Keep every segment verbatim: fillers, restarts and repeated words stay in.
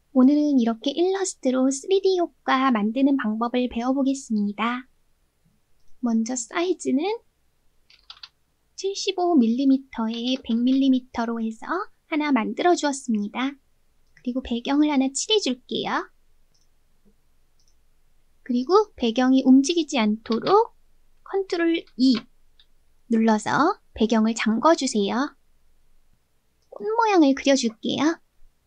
오늘은 이렇게 일러스트로 쓰리디 효과 만드는 방법을 배워보겠습니다. 먼저 사이즈는 칠십오 밀리미터에 백 밀리미터로 해서 하나 만들어 주었습니다. 그리고 배경을 하나 칠해줄게요. 그리고 배경이 움직이지 않도록 컨트롤 이 눌러서 배경을 잠궈주세요. 꽃 모양을 그려줄게요.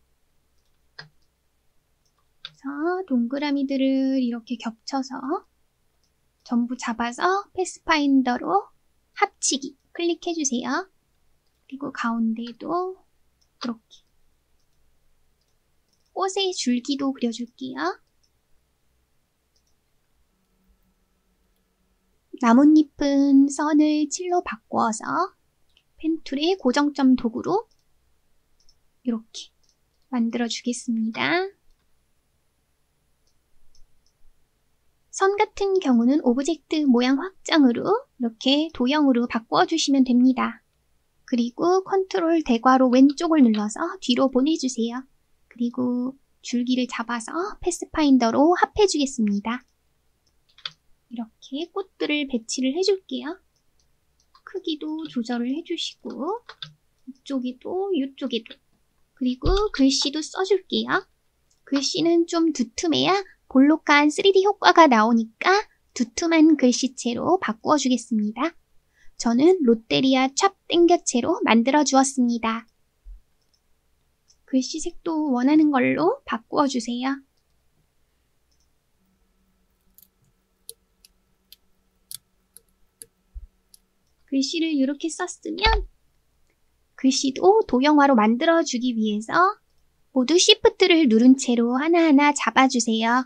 그래서 동그라미들을 이렇게 겹쳐서 전부 잡아서 패스파인더로 합치기 클릭해주세요. 그리고 가운데도 이렇게 꽃의 줄기도 그려줄게요. 나뭇잎은 선을 칠로 바꿔서 펜툴의 고정점 도구로 이렇게 만들어 주겠습니다. 선 같은 경우는 오브젝트 모양 확장으로 이렇게 도형으로 바꿔 주시면 됩니다. 그리고 컨트롤 대괄호 왼쪽을 눌러서 뒤로 보내주세요. 그리고 줄기를 잡아서 패스파인더로 합해 주겠습니다. 이렇게 꽃들을 배치를 해줄게요. 크기도 조절을 해주시고 이쪽에도 이쪽에도 그리고 글씨도 써줄게요. 글씨는 좀 두툼해야 볼록한 쓰리디 효과가 나오니까 두툼한 글씨체로 바꾸어 주겠습니다. 저는 롯데리아 찹 땡겨체로 만들어 주었습니다. 글씨 색도 원하는 걸로 바꾸어 주세요. 글씨를 이렇게 썼으면 글씨도 도형화로 만들어주기 위해서 모두 쉬프트를 누른 채로 하나하나 잡아주세요.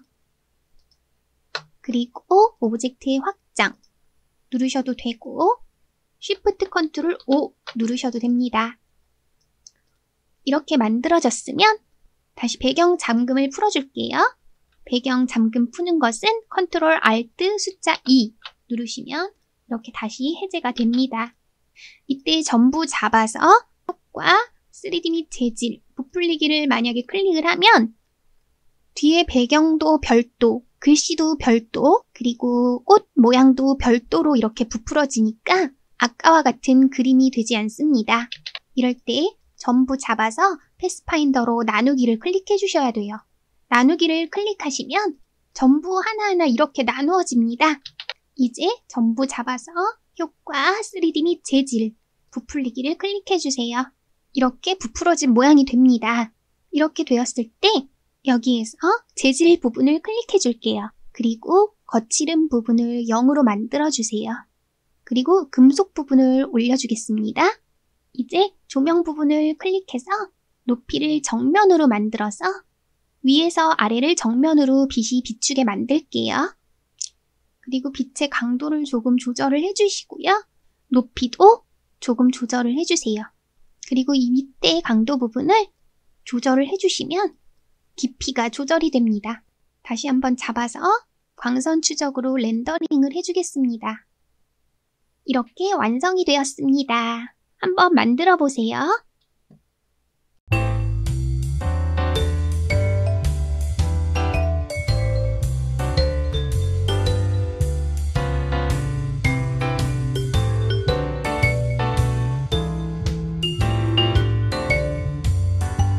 그리고 오브젝트의 확장 누르셔도 되고 쉬프트 컨트롤 오 누르셔도 됩니다. 이렇게 만들어졌으면 다시 배경 잠금을 풀어줄게요. 배경 잠금 푸는 것은 컨트롤 알트 숫자 이 누르시면 이렇게 다시 해제가 됩니다. 이때 전부 잡아서 효과, 쓰리디 및 재질, 부풀리기를 만약에 클릭을 하면 뒤에 배경도 별도, 글씨도 별도, 그리고 꽃 모양도 별도로 이렇게 부풀어지니까 아까와 같은 그림이 되지 않습니다. 이럴 때 전부 잡아서 패스파인더로 나누기를 클릭해 주셔야 돼요. 나누기를 클릭하시면 전부 하나하나 이렇게 나누어집니다. 이제 전부 잡아서 효과, 쓰리디 및 재질, 부풀리기를 클릭해주세요. 이렇게 부풀어진 모양이 됩니다. 이렇게 되었을 때 여기에서 재질 부분을 클릭해줄게요. 그리고 거칠음 부분을 영으로 만들어주세요. 그리고 금속 부분을 올려주겠습니다. 이제 조명 부분을 클릭해서 높이를 정면으로 만들어서 위에서 아래를 정면으로 빛이 비추게 만들게요. 그리고 빛의 강도를 조금 조절을 해주시고요. 높이도 조금 조절을 해주세요. 그리고 이 밑에 강도 부분을 조절을 해주시면 깊이가 조절이 됩니다. 다시 한번 잡아서 광선 추적으로 렌더링을 해주겠습니다. 이렇게 완성이 되었습니다. 한번 만들어 보세요.